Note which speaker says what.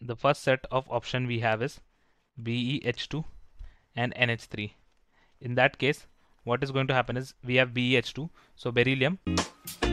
Speaker 1: the first set of option we have is BeH2 and NH3. In that case, what is going to happen is we have BeH2, so beryllium